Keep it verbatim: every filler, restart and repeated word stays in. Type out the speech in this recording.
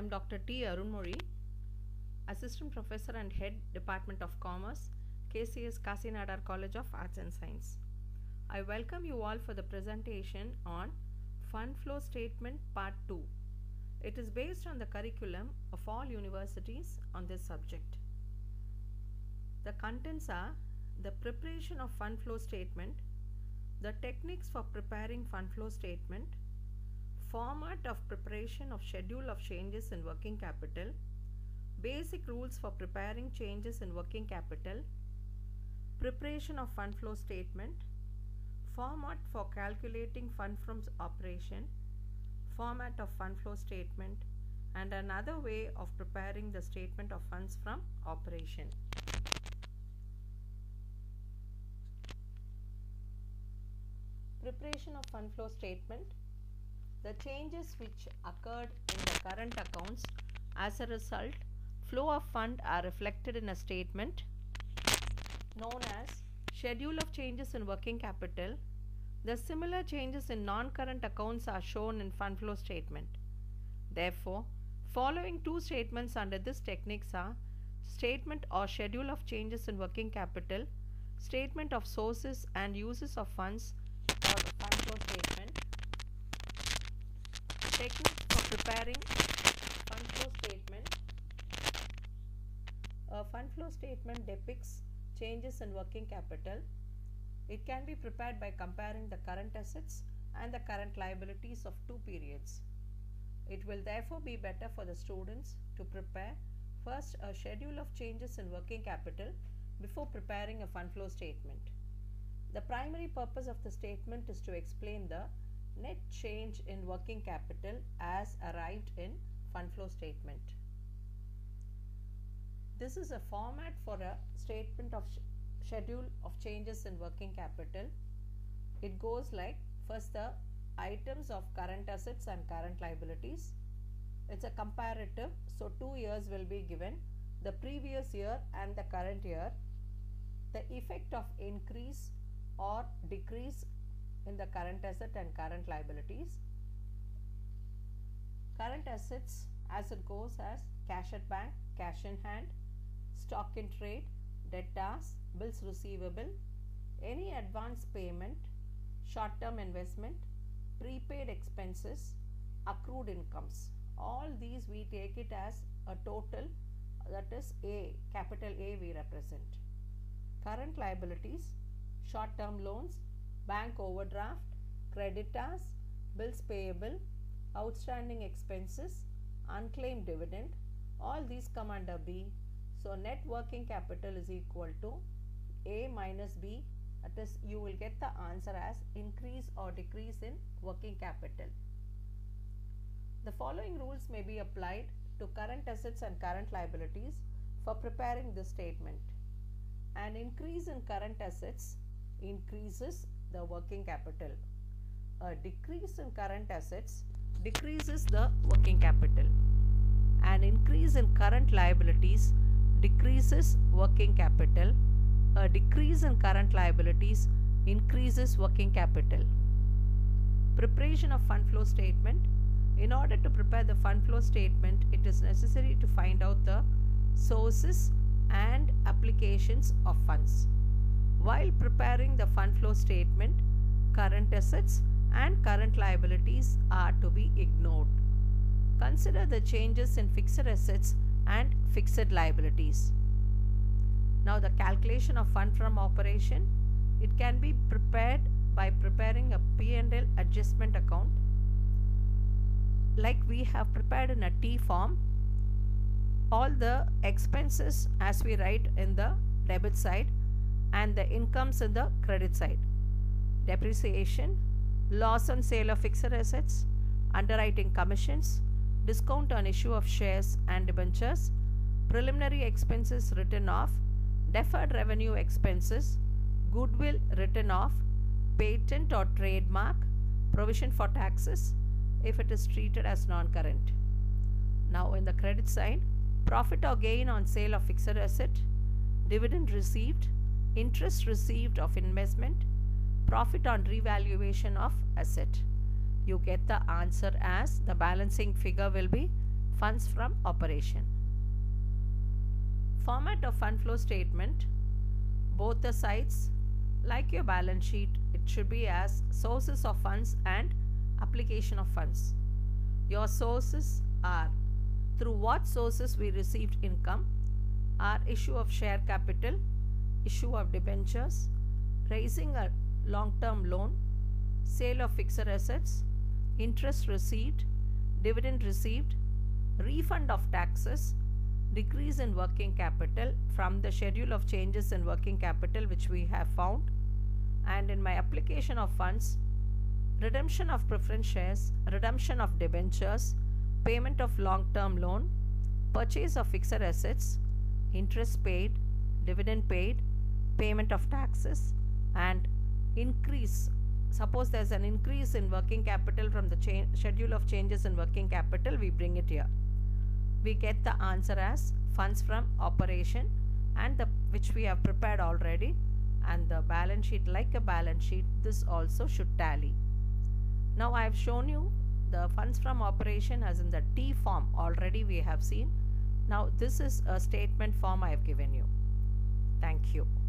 am Doctor T. Arunmozhi, Assistant Professor and Head Department of Commerce, K C S Kasinadar College of Arts and Science. I welcome you all for the presentation on Fund Flow Statement Part two. It is based on the curriculum of all universities on this subject. The contents are the preparation of fund flow statement, the techniques for preparing fund flow statement, format of preparation of schedule of changes in working capital, basic rules for preparing changes in working capital, preparation of fund flow statement, format for calculating fund from operation, format of fund flow statement, and another way of preparing the statement of funds from operation. Preparation of fund flow statement. The changes which occurred in the current accounts, as a result, flow of fund are reflected in a statement known as schedule of changes in working capital. The similar changes in non-current accounts are shown in fund flow statement. Therefore, following two statements under this techniques are statement or schedule of changes in working capital, statement of sources and uses of funds or fund flow statement. Techniques for preparing fund flow statement. A fund flow statement depicts changes in working capital. It can be prepared by comparing the current assets and the current liabilities of two periods. It will therefore be better for the students to prepare first a schedule of changes in working capital before preparing a fund flow statement. The primary purpose of the statement is to explain the net change in working capital as arrived in fund flow statement. This is a format for a statement of sh schedule of changes in working capital. It goes like, first the items of current assets and current liabilities. It's a comparative, so two years will be given, the previous year and the current year. The effect of increase or decrease in the current asset and current liabilities. Current assets as it goes as cash at bank, cash in hand, stock in trade, debtors, bills receivable, any advance payment, short term investment, prepaid expenses, accrued incomes. All these we take it as a total, that is A, capital A we represent. Current liabilities, short term loans, bank overdraft, creditors, bills payable, outstanding expenses, unclaimed dividend, all these come under B. So net working capital is equal to A minus B, that is you will get the answer as increase or decrease in working capital. The following rules may be applied to current assets and current liabilities for preparing this statement. An increase in current assets increases the working capital. A decrease in current assets decreases the working capital. An increase in current liabilities decreases working capital. A decrease in current liabilities increases working capital. Preparation of fund flow statement. In order to prepare the fund flow statement, it is necessary to find out the sources and applications of funds. While preparing the fund flow statement, current assets and current liabilities are to be ignored. Consider the changes in fixed assets and fixed liabilities. Now the calculation of fund from operation, it can be prepared by preparing a P and L adjustment account like we have prepared in a T form. All the expenses as we write in the debit side and the incomes in the credit side. Depreciation, loss on sale of fixed assets, underwriting commissions, discount on issue of shares and debentures, preliminary expenses written off, deferred revenue expenses, goodwill written off, patent or trademark, provision for taxes if it is treated as non-current. Now in the credit side, profit or gain on sale of fixed asset, dividend received, interest received of investment, profit on revaluation of asset. You get the answer as the balancing figure will be funds from operation. Format of fund flow statement. Both the sides, like your balance sheet, it should be as sources of funds and application of funds. Your sources are through what sources we received income, are issue of share capital, issue of debentures, raising a long-term loan, sale of fixed assets, interest received, dividend received, refund of taxes, decrease in working capital from the schedule of changes in working capital which we have found, and in my application of funds, redemption of preference shares, redemption of debentures, payment of long-term loan, purchase of fixed assets, interest paid, dividend paid, payment of taxes, and increase. Suppose there's an increase in working capital from the schedule of changes in working capital, we bring it here. We get the answer as funds from operation, and the which we have prepared already, and the balance sheet like a balance sheet, this also should tally. Now I have shown you the funds from operation as in the T form already we have seen. Now this is a statement form I have given you. Thank you.